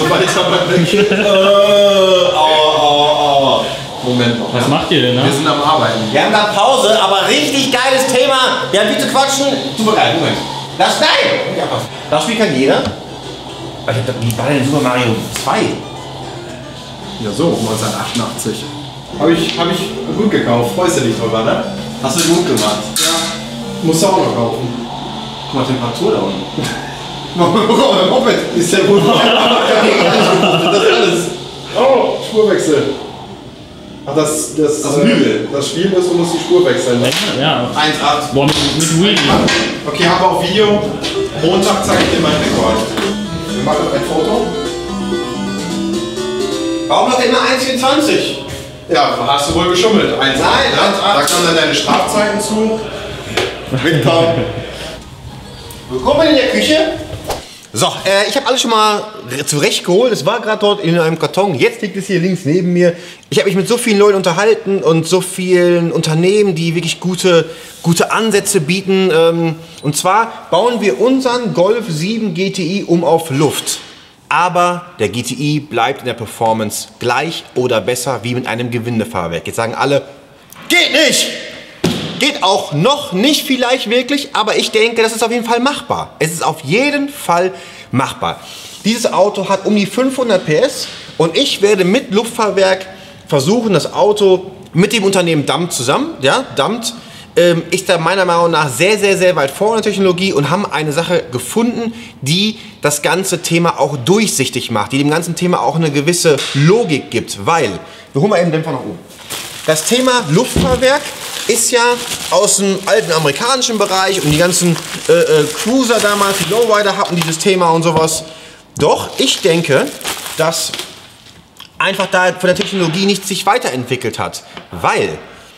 so weiter beim Weg. Moment noch. Was macht ihr denn, ne? Wir sind am Arbeiten. Wir haben da Pause, aber richtig geiles Thema. Wir haben viel zu quatschen. Super geil, Moment. Das nein! Das Spiel kann jeder. Wie war denn Super Mario 2? Ja so, 1988. Hab ich gut gekauft. Freust du dich drüber, ne? Hast du gut gemacht? Ja. Musst du auch noch kaufen. Guck mal, Temperatur da unten. Moped ist ja gut. Das alles. Oh, Spurwechsel. Ach, das Hügel. Das Spiel ist, du musst die Spur wechseln. Ne? Ja. 1,8. Boah, mit Wii. Okay, haben wir auf Video. Montag zeige ich dir meinen Rekord. Wir machen ein Foto. Warum noch immer 1,24? Ja, hast du wohl geschummelt. 1,8. Nein, 1,8. Da kommen dann deine Strafzeiten zu. Mitkommen. Willkommen in der Küche. So, ich habe alles schon mal zurechtgeholt. Es war gerade dort in einem Karton. Jetzt liegt es hier links neben mir. Ich habe mich mit so vielen Leuten unterhalten und so vielen Unternehmen, die wirklich gute Ansätze bieten. Und zwar bauen wir unseren Golf 7 GTI auf Luft. Aber der GTI bleibt in der Performance gleich oder besser wie mit einem Gewindefahrwerk. Jetzt sagen alle, geht nicht! Geht auch noch nicht vielleicht wirklich, aber ich denke, das ist auf jeden Fall machbar. Es ist auf jeden Fall machbar. Dieses Auto hat um die 500 PS und ich werde mit Luftfahrwerk versuchen, das Auto mit dem Unternehmen Damt zusammen, ja, Damt, ist da meiner Meinung nach sehr, sehr, sehr weit vorne in der Technologie und haben eine Sache gefunden, die das ganze Thema auch durchsichtig macht, die dem ganzen Thema auch eine gewisse Logik gibt, weil, wir holen mal eben den Dämpfer nach oben. Das Thema Luftfahrwerk ist ja aus dem alten amerikanischen Bereich und die ganzen Cruiser damals, die Lowrider hatten dieses Thema und sowas. Doch ich denke, dass einfach da von der Technologie nichts sich weiterentwickelt hat, weil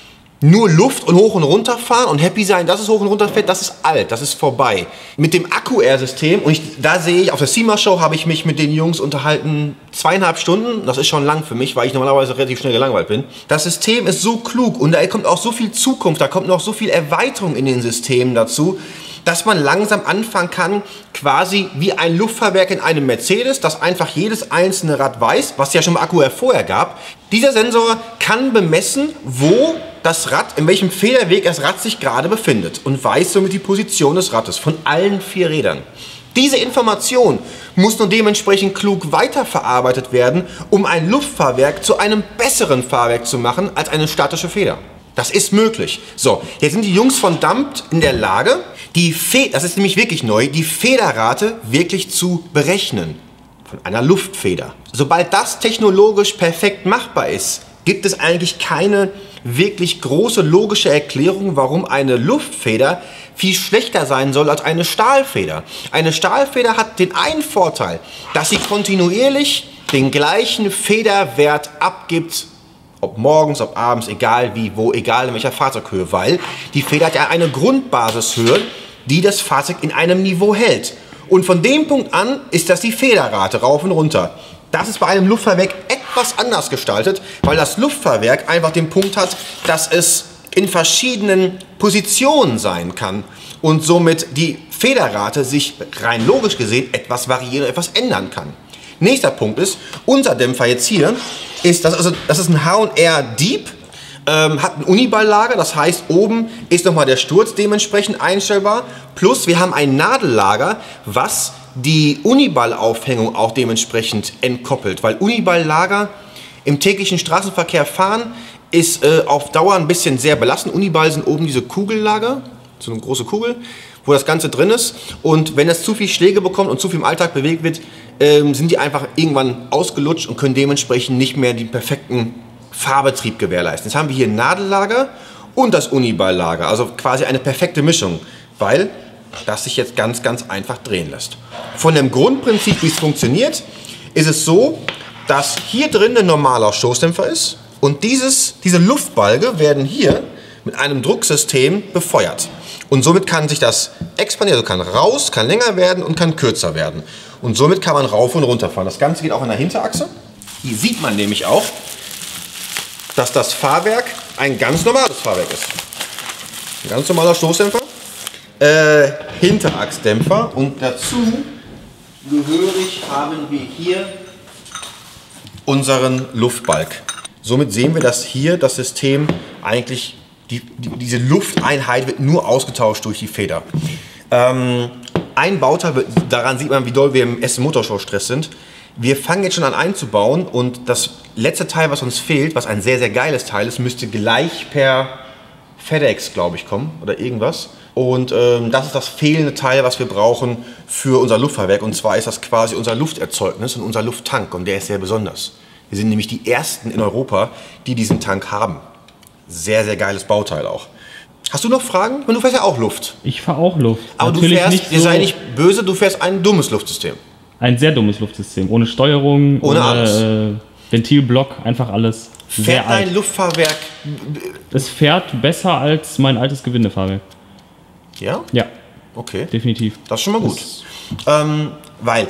nur Luft und hoch und runter fahren und happy sein, dass es hoch und runter fährt, das ist alt, das ist vorbei. Mit dem Akku-Air-System, und da sehe ich, auf der SEMA-Show habe ich mich mit den Jungs unterhalten, 2,5 Stunden, das ist schon lang für mich, weil ich normalerweise relativ schnell gelangweilt bin. Das System ist so klug und da kommt auch so viel Zukunft, da kommt noch so viel Erweiterung in den Systemen dazu, dass man langsam anfangen kann, quasi wie ein Luftfahrwerk in einem Mercedes, das einfach jedes einzelne Rad weiß, was ja schon im Akku vorher gab. Dieser Sensor kann bemessen, wo das Rad, in welchem Federweg das Rad sich gerade befindet und weiß somit die Position des Rades von allen 4 Rädern. Diese Information muss nun dementsprechend klug weiterverarbeitet werden, um ein Luftfahrwerk zu einem besseren Fahrwerk zu machen als eine statische Feder. Das ist möglich. So, jetzt sind die Jungs von Damt in der Lage, das ist nämlich wirklich neu, die Federrate wirklich zu berechnen. Von einer Luftfeder. Sobald das technologisch perfekt machbar ist, gibt es eigentlich keine wirklich große logische Erklärung, warum eine Luftfeder viel schlechter sein soll als eine Stahlfeder. Eine Stahlfeder hat den einen Vorteil, dass sie kontinuierlich den gleichen Federwert abgibt, ob morgens, ob abends, egal wie, wo, egal in welcher Fahrzeughöhe, weil die Feder hat ja eine Grundbasishöhe, die das Fahrzeug in einem Niveau hält. Und von dem Punkt an ist das die Federrate, rauf und runter. Das ist bei einem Luftfahrwerk etwas anders gestaltet, weil das Luftfahrwerk einfach den Punkt hat, dass es in verschiedenen Positionen sein kann und somit die Federrate sich rein logisch gesehen etwas variieren, etwas ändern kann. Nächster Punkt ist, unser Dämpfer jetzt hier, ist, das ist ein H&R Deep, hat ein Uniballlager, das heißt oben ist nochmal der Sturz dementsprechend einstellbar, plus wir haben ein Nadellager, was die Uniballaufhängung auch dementsprechend entkoppelt, weil Uniballlager im täglichen Straßenverkehr fahren ist auf Dauer ein bisschen sehr belastend. Uniball sind oben diese Kugellager, so eine große Kugel, wo das Ganze drin ist und wenn das zu viel Schläge bekommt und zu viel im Alltag bewegt wird, sind die einfach irgendwann ausgelutscht und können dementsprechend nicht mehr den perfekten Fahrbetrieb gewährleisten. Jetzt haben wir hier ein Nadellager und das Uniballlager, also quasi eine perfekte Mischung, weil das sich jetzt ganz, ganz einfach drehen lässt. Von dem Grundprinzip, wie es funktioniert, ist es so, dass hier drin ein normaler Stoßdämpfer ist und diese Luftbalge werden hier mit einem Drucksystem befeuert. Und somit kann sich das expandieren, also kann raus, kann länger werden und kann kürzer werden. Und somit kann man rauf und runter fahren. Das Ganze geht auch an der Hinterachse. Hier sieht man nämlich auch, dass das Fahrwerk ein ganz normales Fahrwerk ist. Ein ganz normaler Stoßdämpfer, Hinterachsdämpfer und dazu gehörig haben wir hier unseren Luftbalg. Somit sehen wir, dass hier das System eigentlich, diese Lufteinheit wird nur ausgetauscht durch die Feder. Ein Bauteil, daran sieht man, wie doll wir im Essen Motorshow Stress sind. Wir fangen jetzt schon an einzubauen und das letzte Teil, was uns fehlt, was ein sehr, sehr geiles Teil ist, müsste gleich per FedEx, glaube ich, kommen oder irgendwas. Und das ist das fehlende Teil, was wir brauchen für unser Luftfahrwerk. Und zwar ist das quasi unser Lufterzeugnis und unser Lufttank. Und der ist sehr besonders. Wir sind nämlich die ersten in Europa, die diesen Tank haben. Sehr, sehr geiles Bauteil auch. Hast du noch Fragen? Du fährst ja auch Luft. Ich fahre auch Luft. Aber natürlich du fährst, nicht ihr so sei nicht böse, du fährst ein dummes Luftsystem. ein sehr dummes Luftsystem. Ohne Steuerung, ohne alles. Ventilblock, einfach alles. Fährt dein Luftfahrwerk? Es fährt besser als mein altes Gewindefahrwerk. Ja? Ja. Okay. Definitiv. Das ist schon mal gut. Weil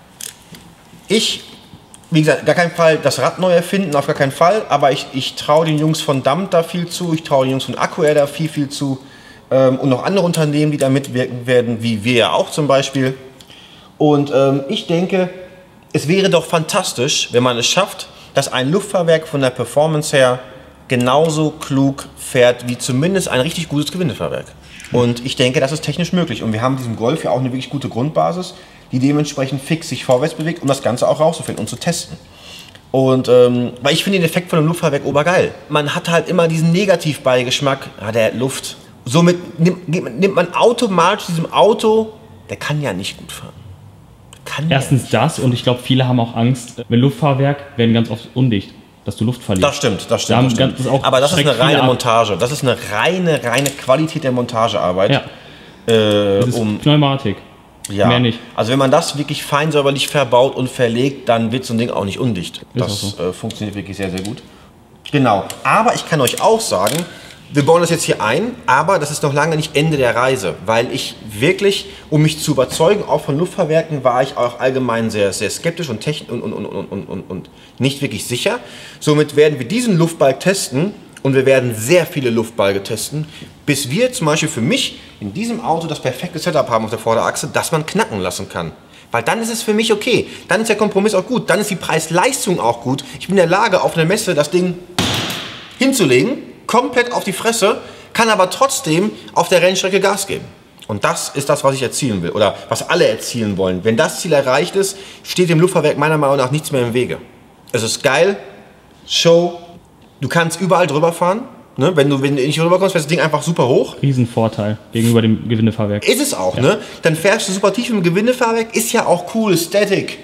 ich, wie gesagt, gar keinen Fall das Rad neu erfinden, auf gar keinen Fall. Aber ich traue den Jungs von Damt da viel zu. Ich traue den Jungs von Accuair da viel zu. Und noch andere Unternehmen, die da mitwirken werden, wie wir ja auch zum Beispiel. Und ich denke, es wäre doch fantastisch, wenn man es schafft, dass ein Luftfahrwerk von der Performance her genauso klug fährt wie zumindest ein richtig gutes Gewindefahrwerk. Und ich denke, das ist technisch möglich. Und wir haben in diesem Golf ja auch eine wirklich gute Grundbasis, die dementsprechend fix sich vorwärts bewegt, um das Ganze auch rauszufinden und zu testen. Und weil ich finde den Effekt von einem Luftfahrwerk obergeil. Man hat halt immer diesen Negativbeigeschmack, der Luft. Somit nimmt man automatisch diesem Auto, der kann ja nicht gut fahren. Erstens das, und ich glaube, viele haben auch Angst, wenn Luftfahrwerk werden ganz oft undicht, dass du Luft verlierst. Das stimmt. Aber das ist eine reine Montage. Das ist eine reine Qualität der Montagearbeit. Ja. Das ist Pneumatik. Ja. Mehr nicht. Also wenn man das wirklich fein säuberlich verbaut und verlegt, dann wird so ein Ding auch nicht undicht. Das funktioniert wirklich sehr, sehr gut. Genau. Aber ich kann euch auch sagen, wir bauen das jetzt hier ein, aber das ist noch lange nicht Ende der Reise, weil ich wirklich, um mich zu überzeugen, auch von Luftfahrwerken, war ich auch allgemein sehr, sehr skeptisch und nicht wirklich sicher. Somit werden wir diesen Luftbalg testen und wir werden sehr viele Luftbalge testen, bis wir zum Beispiel für mich in diesem Auto das perfekte Setup haben auf der Vorderachse, dass man knacken lassen kann. Weil dann ist es für mich okay, dann ist der Kompromiss auch gut, dann ist die Preis-Leistung auch gut. Ich bin in der Lage, auf einer Messe das Ding hinzulegen, komplett auf die Fresse, kann aber trotzdem auf der Rennstrecke Gas geben. Und das ist das, was ich erzielen will oder was alle erzielen wollen. Wenn das Ziel erreicht ist, steht dem Luftfahrwerk meiner Meinung nach nichts mehr im Wege. Es ist geil, Show, du kannst überall drüber fahren. Ne? Wenn du nicht drüber kommst, fährt das Ding einfach super hoch. Riesenvorteil gegenüber dem Gewindefahrwerk. Ist es auch, ja. Ne? Dann fährst du super tief im Gewindefahrwerk, ist ja auch cool, Static.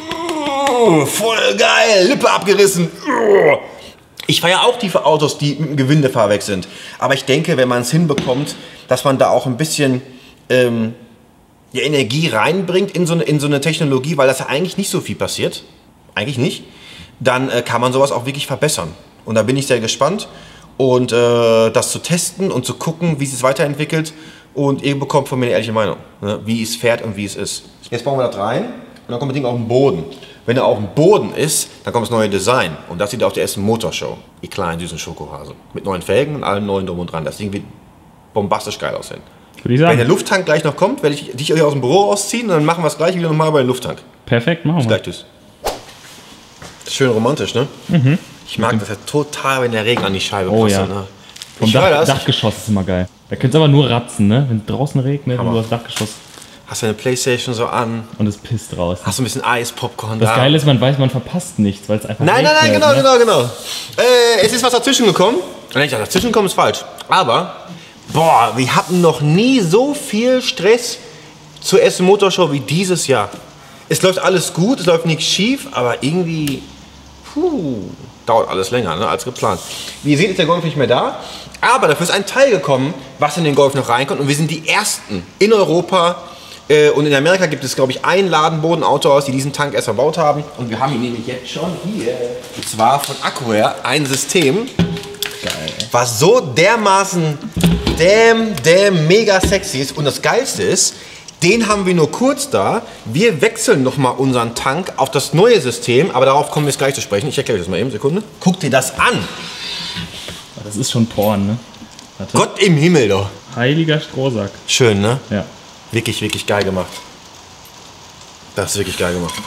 Voll geil, Lippe abgerissen. Ich fahre ja auch tiefe Autos, die mit dem Gewindefahrwerk sind. Aber ich denke, wenn man es hinbekommt, dass man da auch ein bisschen die Energie reinbringt in so eine Technologie, weil das ja eigentlich nicht so viel passiert, eigentlich nicht, dann kann man sowas auch wirklich verbessern. Und da bin ich sehr gespannt. Und das zu testen und zu gucken, wie es sich weiterentwickelt. Und ihr bekommt von mir eine ehrliche Meinung, ne? Wie es fährt und wie es ist. Jetzt bauen wir das rein und dann kommt das Ding auf den Boden. Wenn er auf dem Boden ist, dann kommt das neue Design. Und das sieht auf der ersten Motorshow. Die kleinen süßen Schokohase. Mit neuen Felgen und allem neuen drum und dran. Das Ding wird bombastisch geil aussehen. Würde ich sagen. Wenn der Lufttank gleich noch kommt, werde ich dich aus dem Büro ausziehen und dann machen wir es gleich wieder nochmal bei dem Lufttank. Perfekt, machen wir. Bis gleich, tschüss. Das ist schön romantisch, ne? Mhm. Ich mag das ja total, wenn der Regen an die Scheibe passt. Ja. Ne? Vom Dachgeschoss ist immer geil. Da könntest du aber nur ratzen, ne? Wenn draußen regnet und du hast Dachgeschoss. Hast deine Playstation so an. Und es pisst raus. Hast du ein bisschen Eis, Popcorn da. Das Geile ist, man weiß, man verpasst nichts, weil es einfach regnet, genau. Es ist was dazwischen gekommen. Dazwischen gekommen ist falsch. Aber, wir hatten noch nie so viel Stress zur Essen Motorshow wie dieses Jahr. Es läuft alles gut, es läuft nichts schief, aber irgendwie dauert alles länger, ne, als geplant. Wie ihr seht, ist der Golf nicht mehr da. Aber dafür ist ein Teil gekommen, was in den Golf noch reinkommt. Und wir sind die Ersten in Europa. Und in Amerika gibt es, glaube ich, ein Ladenboden-Autohaus, die diesen Tank erst verbaut haben. Und wir haben ihn nämlich jetzt schon hier. Und zwar von Accuair, ein System, was so dermaßen mega sexy ist. Und das Geilste ist, den haben wir nur kurz da. Wir wechseln nochmal unseren Tank auf das neue System. Aber darauf kommen wir jetzt gleich zu sprechen. Ich erkläre das mal eben, Sekunde. Guck dir das an. Das ist schon Porn, ne? Warte. Gott im Himmel, doch. Heiliger Strohsack. Schön, ne? Ja. Wirklich, wirklich geil gemacht. Das ist wirklich geil gemacht. Boah.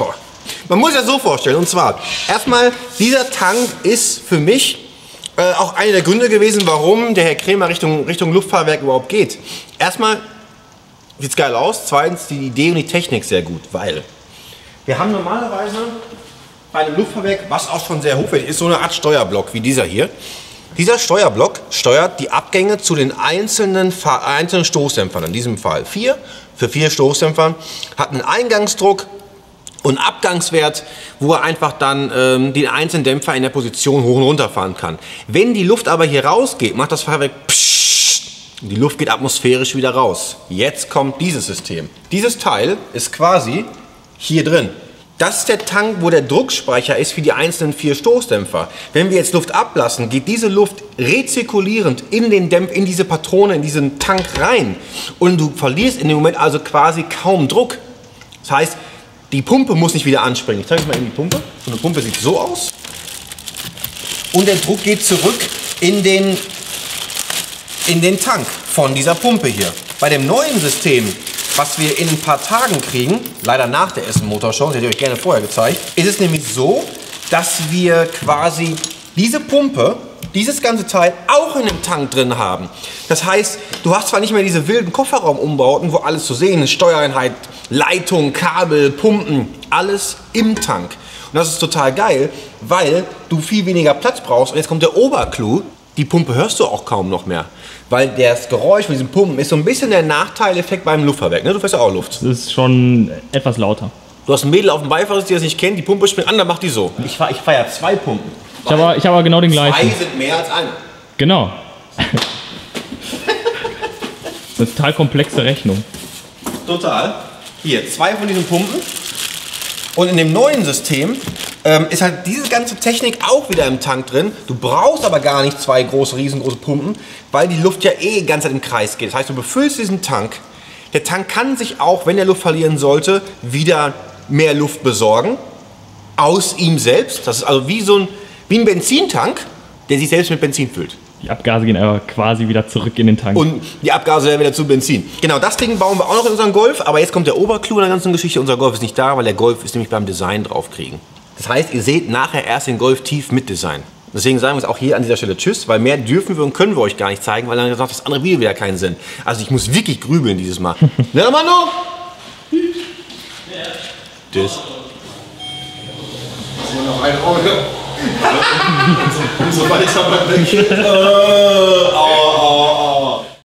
Man muss sich das so vorstellen, und zwar, erstmal, dieser Tank ist für mich auch einer der Gründe gewesen, warum der Herr Krämer Richtung Luftfahrwerk überhaupt geht. Erstmal sieht es geil aus, zweitens die Idee und die Technik sehr gut, weil wir haben normalerweise bei einem Luftfahrwerk, was auch schon sehr hochwertig ist, so eine Art Steuerblock wie dieser hier. Dieser Steuerblock steuert die Abgänge zu den einzelnen Stoßdämpfern, in diesem Fall 4 für 4 Stoßdämpfern, hat einen Eingangsdruck und Abgangswert, wo er einfach dann den einzelnen Dämpfer in der Position hoch und runter fahren kann. Wenn die Luft aber hier rausgeht, macht das Fahrwerk pssst, und die Luft geht atmosphärisch wieder raus. Jetzt kommt dieses System. Dieses Teil ist quasi hier drin. Das ist der Tank, wo der Druckspeicher ist für die einzelnen 4 Stoßdämpfer. Wenn wir jetzt Luft ablassen, geht diese Luft rezirkulierend in diese Patrone, in diesen Tank rein. Und du verlierst in dem Moment also quasi kaum Druck. Das heißt, die Pumpe muss nicht wieder anspringen. Ich zeige euch mal eben die Pumpe. So eine Pumpe sieht so aus. Und der Druck geht zurück in den Tank von dieser Pumpe hier. Bei dem neuen System, was wir in ein paar Tagen kriegen, leider nach der Essen Motorshow, das hätte ich euch gerne vorher gezeigt, ist es nämlich so, dass wir quasi diese Pumpe, dieses ganze Teil auch in dem Tank drin haben. Das heißt, du hast zwar nicht mehr diese wilden Kofferraumumbauten, wo alles zu sehen ist, Steuereinheit, Leitung, Kabel, Pumpen, alles im Tank. Und das ist total geil, weil du viel weniger Platz brauchst. Und jetzt kommt der Oberclou, die Pumpe hörst du auch kaum noch mehr. Weil das Geräusch von diesen Pumpen ist so ein bisschen der Nachteileffekt beim Luftfahrwerk. Ne? Du fährst ja auch Luft. Das ist schon etwas lauter. Du hast ein Mädel auf dem Beifahrersitz, die das nicht kennt, die Pumpe springt an, dann macht die so. Ich fahr ja 2 Pumpen. Ich habe aber genau den gleichen. 2 sind mehr als eine. Genau. Das ist eine total komplexe Rechnung. Total. Hier, 2 von diesen Pumpen. Und in dem neuen System ist halt diese ganze Technik auch wieder im Tank drin. Du brauchst aber gar nicht 2 riesengroße Pumpen, weil die Luft ja die ganze Zeit im Kreis geht. Das heißt, du befüllst diesen Tank. Der Tank kann sich auch, wenn er Luft verlieren sollte, wieder mehr Luft besorgen. Aus ihm selbst. Das ist also wie ein Benzintank, der sich selbst mit Benzin füllt. Die Abgase gehen aber quasi wieder zurück in den Tank. Und die Abgase werden wieder zu Benzin. Genau, das Ding bauen wir auch noch in unseren Golf. Aber jetzt kommt der Oberclou in der ganzen Geschichte. Unser Golf ist nicht da, weil der Golf ist nämlich beim Design draufkriegen. Das heißt, ihr seht nachher erst den Golf tief mit Design. Deswegen sagen wir es auch hier an dieser Stelle Tschüss, weil mehr dürfen wir und können wir euch gar nicht zeigen, weil dann sagt das andere Video wieder keinen Sinn. Also ich muss wirklich grübeln dieses Mal. Ne, Manu? Tschüss. Noch eine Auge. Umso weiter man weg.